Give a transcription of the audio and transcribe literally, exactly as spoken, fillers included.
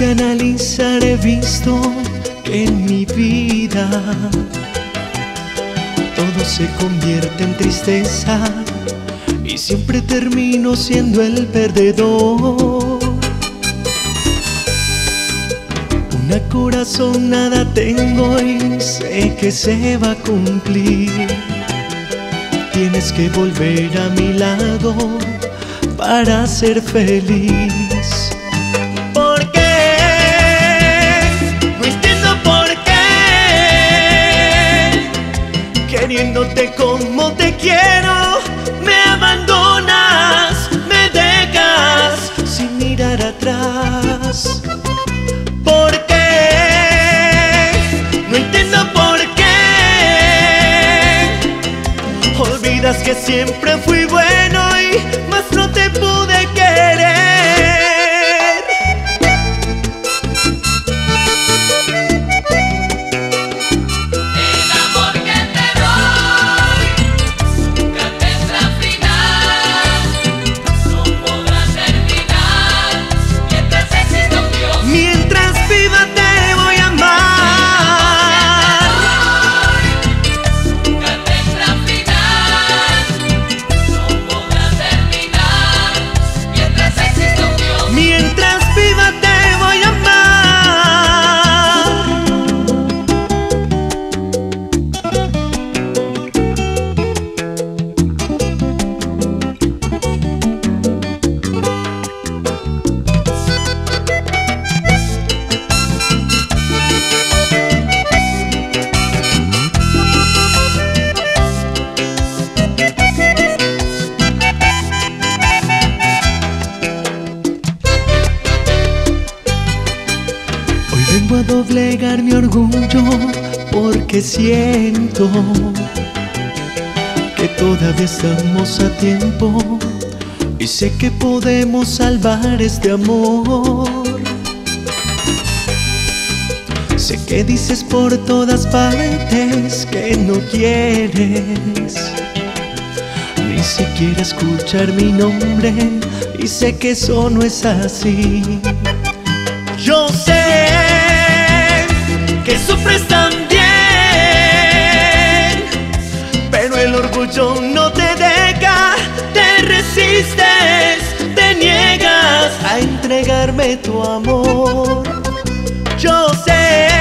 de analizar he visto que en mi vida todo se convierte en tristeza y siempre termino siendo el perdedor. Una corazonada tengo y sé que se va a cumplir. Tienes que volver a mi lado para ser feliz. ¿Por qué? No entiendo por qué. Queriéndote como te quiero, me abandonas, me dejas sin mirar atrás. ¿Por qué? No entiendo por qué. Olvidas que siempre fui bueno y más no te pude querer. El amor que te doy nunca tendrá final, no podrá terminar mientras exista un Dios. Mientras viva te voy a amar. Nunca tendrá final, no podrá terminar mientras exista un Dios. Mientras viva te voy a amar. Hoy vengo a doblegar mi orgullo porque siento que todavía estamos a tiempo y sé que podemos salvar este amor. Sé que dices por todas partes que no quieres ni siquiera escuchar mi nombre y sé que eso no es así. Yo sé que sufres también, pero el orgullo no te deja, te resistes, te niegas a entregarme tu amor. Yo sé